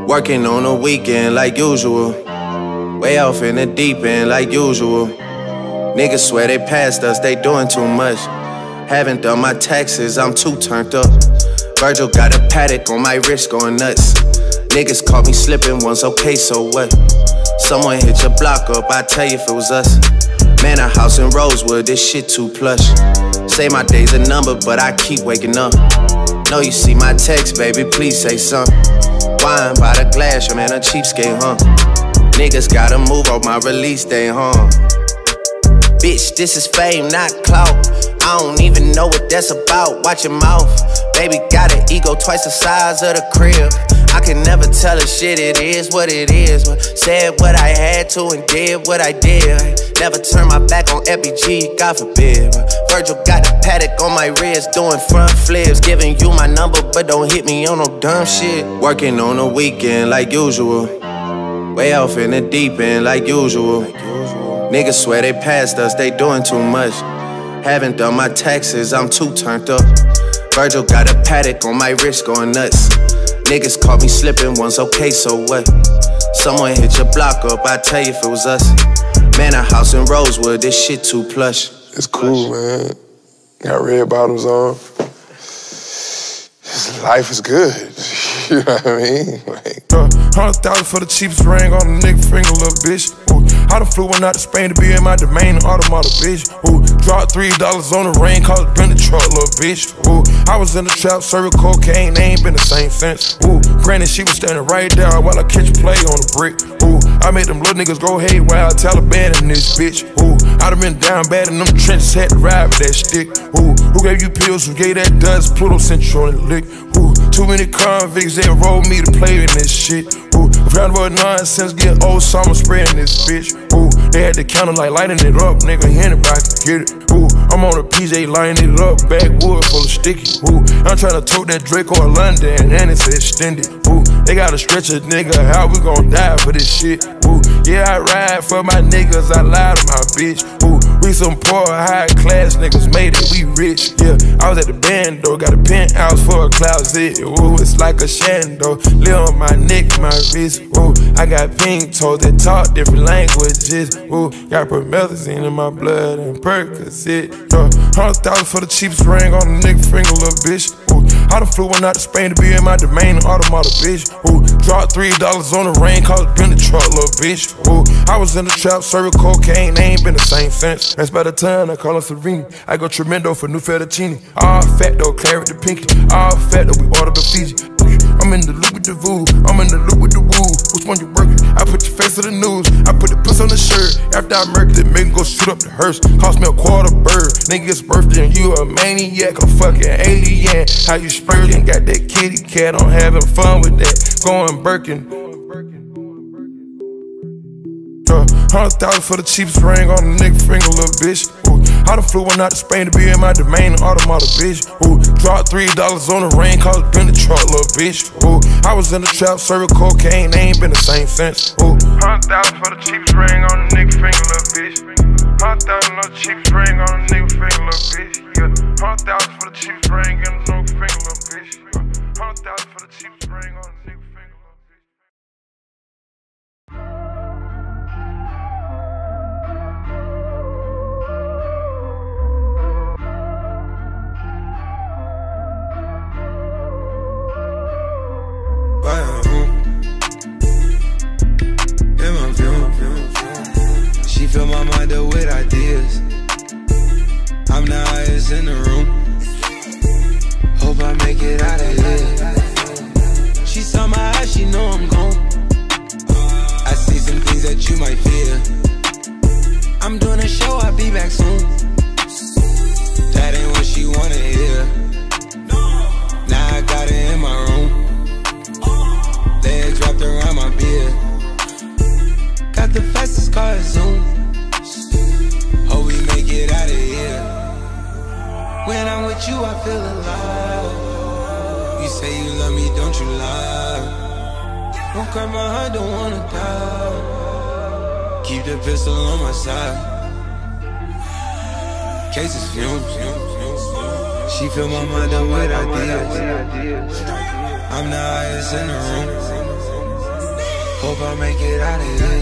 Working on the weekend like usual. Way off in the deep end like usual. Niggas swear they passed us, they doing too much. Haven't done my taxes, I'm too turned up. Virgil got a paddock on my wrist going nuts. Niggas caught me slipping once, okay, so what? Someone hit your block up, I tell you if it was us. Man, a house in Rosewood, this shit too plush. Say my day's a number, but I keep waking up. Know you see my text, baby, please say something. Wine by the glass, your man a cheapskate, huh? Niggas gotta move on my release day, huh? Bitch, this is fame, not clout. I don't even know what that's about, watch your mouth. Baby got an ego twice the size of the crib. I can never tell a shit, it is what it is. But said what I had to and did what I did. Never turn my back on FBG, God forbid. Virgil got a paddock on my wrist, doing front flips. Giving you my number, but don't hit me on no dumb shit. Working on the weekend like usual. Way off in the deep end like usual. Niggas swear they passed us, they doing too much. Haven't done my taxes, I'm too turned up. Virgil got a paddock on my wrist going nuts. Niggas caught me slipping once, okay, so what? Someone hit your block up, I tell you if it was us. Man, a house in Rosewood, this shit too plush. It's cool, man. Got red bottoms on. Life is good. You know what I mean? Like, 100,000 for the cheapest ring on the nigga finger, little bitch. Ooh, I done flew one out to Spain to be in my domain, an automata, bitch. Ooh, dropped $3 on the ring, called it been the truck, little bitch. Ooh, I was in the trap, serving cocaine, they ain't been the same since. Ooh, granted, she was standing right there while I catch a play on the brick. Ooh, I made them little niggas go haywire, Taliban in this bitch. Ooh, I done been down bad in them trenches, had to ride with that stick. Ooh, who gave you pills, who gave that dust? Pluto sent you on the lick. Ooh, too many convicts, they rolled me to play in this shit. Ooh, round about nonsense, get old summer spreading this bitch. Ooh, they had the counter like lighting it up, nigga, anybody can get it. Ooh, I'm on a PJ lighting it up, backwood full of sticky. Ooh, I'm tryna tote that Drake or London, and it's extended. Ooh, they gotta stretch a nigga, how we gon' die for this shit? Ooh, yeah, I ride for my niggas, I lie to my bitch. Ooh, we some poor, high class niggas, made it, we rich. Yeah, I was at the band though, got a penthouse for a closet. Ooh, it's like a shando, live on my neck, my wrist. Ooh, I got pink toes that talk different languages. Ooh, got promethazine in my blood and Percocet. 100,000 for the cheapest ring on the nigga finger, little bitch. Ooh, I done flew one out to Spain to be in my domain, an automata, bitch. Ooh, dropped $3 on the ring, called it been the truck, little bitch. Ooh, I was in the trap, serving cocaine, they ain't been the same since. That's by the time I call her Serene. I go tremendo for new fettuccine. All fat though, claret the pinky. All fat though, we order the Fiji. I'm in the loop with the voo, I'm in the loop with the woo. Which one you working? I put your face to the news, I put the puss on the shirt. After I murked it, make go shoot up the hearse. Cost me a quarter bird, nigga's birthday and you a maniac, a fucking alien. How you spurting? Got that kitty cat, I'm having fun with that. Going Birkin. 100,000 for the cheapest ring on the nigga finger, little bitch. Ooh, I done flew one out to Spain to be in my domain, an automata, bitch. Ooh, dropped $3 on the ring, called it been the truck, little bitch. Ooh, I was in the trap, serving cocaine, they ain't been the same since. Ooh, 100,000 for the cheapest ring on the nigga finger, little bitch. 100,000 on the cheapest ring on the nigga finger, little bitch. Yeah, 100,000 for the cheapest ring on the nigga finger, little bitch. 100,000 for the cheapest ring on the nigga finger. She fill my mind up with ideas. I'm the highest in the room. Hope I make it out of here. She saw my eyes, she know I'm gone. I see some things that you might fear. I'm doing a show, I'll be back soon. That ain't what she wanna hear. Now I got it in my room. Legs wrapped around my beard. Got the fastest car, Zoom. Hope we make it out of here. When I'm with you, I feel alive. You say you love me, don't you lie? Don't cry my heart, don't wanna die. Keep the pistol on my side. Cases fumes. She fill my mind up with ideas. I'm the highest in the room. Hope I make it out of here.